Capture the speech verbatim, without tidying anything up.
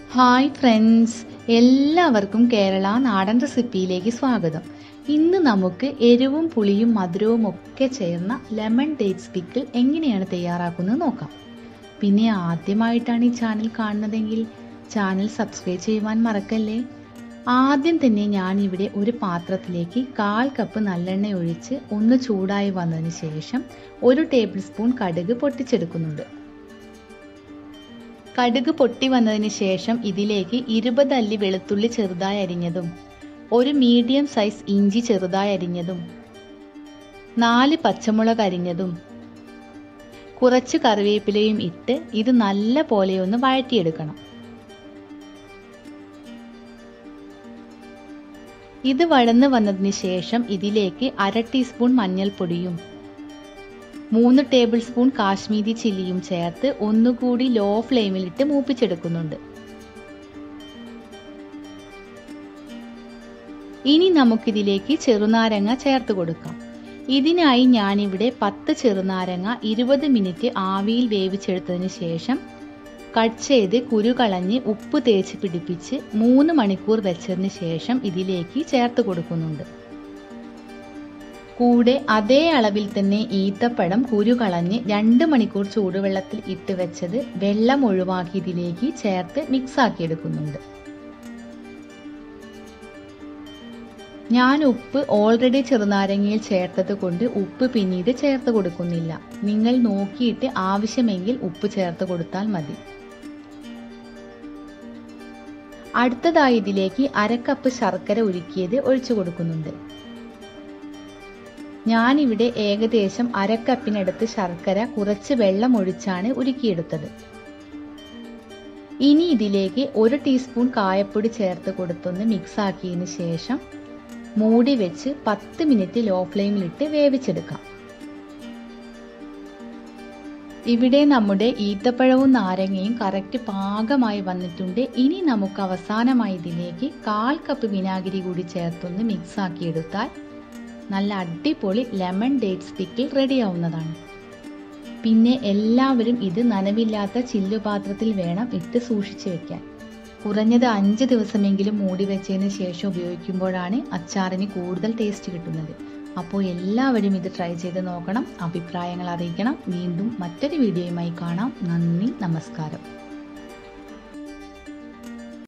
Hi friends, എല്ലാവർക്കും കേരള നാടൻ റെസിപ്പിയിലേക്ക് സ്വാഗതം. ഇന്ന് നമുക്ക് എരിവും പുളിയും മധുരവും ഒക്കെ ചേർന്ന ലെമൺ ഡേറ്റ്സ് പിക്കിൾ എങ്ങനെയാണ് തയ്യാറാക്കുന്നത് നോക്കാം. പിന്നെ ആദ്യമായിട്ടാണ് ഈ ചാനൽ കാണുന്നതെങ്കിൽ ചാനൽ സബ്സ്ക്രൈബ് ചെയ്യുവാൻ മറക്കല്ലേ. ആദ്യം തന്നെ ഞാൻ ഇവിടെ ഒരു പാത്രത്തിലേക്ക് കാൽ കപ്പ് നല്ലെണ്ണ ഒഴിച്ച് ഒന്ന് ചൂടായി വന്നതിന് ശേഷം ഒരു ടേബിൾ സ്പൂൺ കടുക് പൊട്ടിച്ചെടുക്കുന്നുണ്ട്. കടുക് പൊട്ടി വന്നതിന് ശേഷം ഇതിലേക്ക് ഇരുപത് അല്ലി വെളുത്തുള്ളി ചെറുതായി അരിഞ്ഞതും ഒരു മീഡിയം സൈസ് ഇഞ്ചി ചെറുതായി അരിഞ്ഞതും നാല് പച്ചമുളക് അരിഞ്ഞതും കുറച്ച് കറിവേപ്പിലയും ഇട്ട് ഇത് നല്ല പോലെ ഒന്ന് വഴറ്റിയെടുക്കണം. ഇത് വഴന്ന് വന്നതിന് ശേഷം ഇതിലേക്ക് അര ടീസ്പൂൺ മഞ്ഞൾപ്പൊടിയും മൂന്ന് ടേബിൾ സ്പൂൺ കാശ്മീരി ചില്ലിയും ചേർത്ത് ഒന്നുകൂടി ലോ ഫ്ലെയിമിലിട്ട് മൂപ്പിച്ചെടുക്കുന്നുണ്ട്. ഇനി നമുക്കിതിലേക്ക് ചെറുനാരങ്ങ ചേർത്ത് കൊടുക്കാം. ഇതിനായി ഞാനിവിടെ പത്ത് ചെറുനാരങ്ങ ഇരുപത് മിനിറ്റ് ആവിയിൽ വേവിച്ചെടുത്തതിന് ശേഷം കട്ട് ചെയ്ത് കുരു കളഞ്ഞ് ഉപ്പ് തേച്ച് പിടിപ്പിച്ച് മൂന്ന് മണിക്കൂർ വെച്ചതിന് ശേഷം ഇതിലേക്ക് ചേർത്ത് കൊടുക്കുന്നുണ്ട്. കൂടെ അതേ അളവിൽ തന്നെ ഈത്തപ്പഴം കുരു കളഞ്ഞ് രണ്ട് മണിക്കൂർ ചൂടുവെള്ളത്തിൽ ഇട്ട് വെച്ചത് വെള്ളം ഒഴിവാക്കി ഇതിലേക്ക് ചേർത്ത് മിക്സ് ആക്കി എടുക്കുന്നുണ്ട്. ഞാൻ ഉപ്പ് ഓൾറെഡി ചെറുനാരങ്ങയിൽ ചേർത്തത് കൊണ്ട് ഉപ്പ് പിന്നീട് ചേർത്ത് കൊടുക്കുന്നില്ല. നിങ്ങൾ നോക്കിയിട്ട് ആവശ്യമെങ്കിൽ ഉപ്പ് ചേർത്ത് കൊടുത്താൽ മതി. അടുത്തതായി ഇതിലേക്ക് അര കപ്പ് ശർക്കര ഉരുക്കിയത് ഒഴിച്ചു കൊടുക്കുന്നുണ്ട്. ഞാനിവിടെ ഏകദേശം അരക്കപ്പിനടുത്ത് ശർക്കര കുറച്ച് വെള്ളം ഒഴിച്ചാണ് ഉരുക്കിയെടുത്തത്. ഇനി ഇതിലേക്ക് ഒരു ടീസ്പൂൺ കായപ്പൊടി ചേർത്ത് കൊടുത്തൊന്ന് മിക്സ് ആക്കിയതിന് ശേഷം മൂടി വെച്ച് പത്ത് മിനിറ്റ് ലോ ഫ്ലെയിമിലിട്ട് വേവിച്ചെടുക്കാം. ഇവിടെ നമ്മുടെ ഈത്തപ്പഴവും നാരങ്ങയും കറക്റ്റ് പാകമായി വന്നിട്ടുണ്ട്. ഇനി നമുക്ക് അവസാനമായി ഇതിലേക്ക് കാൽ കപ്പ് വിനാഗിരി കൂടി ചേർത്തൊന്ന് മിക്സ് ആക്കിയെടുത്താൽ നല്ല അടിപൊളി ലെമൺ ഡേറ്റ്സ് പിക്കിൾ റെഡിയാവുന്നതാണ്. പിന്നെ എല്ലാവരും ഇത് നനവില്ലാത്ത ചില്ലുപാത്രത്തിൽ വേണം ഇട്ട് സൂക്ഷിച്ചു വെക്കാൻ. കുറഞ്ഞത് അഞ്ച് ദിവസമെങ്കിലും മൂടി വെച്ചതിന് ശേഷം ഉപയോഗിക്കുമ്പോഴാണ് അച്ചാറിന് കൂടുതൽ ടേസ്റ്റ് കിട്ടുന്നത്. അപ്പോൾ എല്ലാവരും ഇത് ട്രൈ ചെയ്ത് നോക്കണം, അഭിപ്രായങ്ങൾ അറിയിക്കണം. വീണ്ടും മറ്റൊരു വീഡിയോയുമായി കാണാം. നന്ദി, നമസ്കാരം.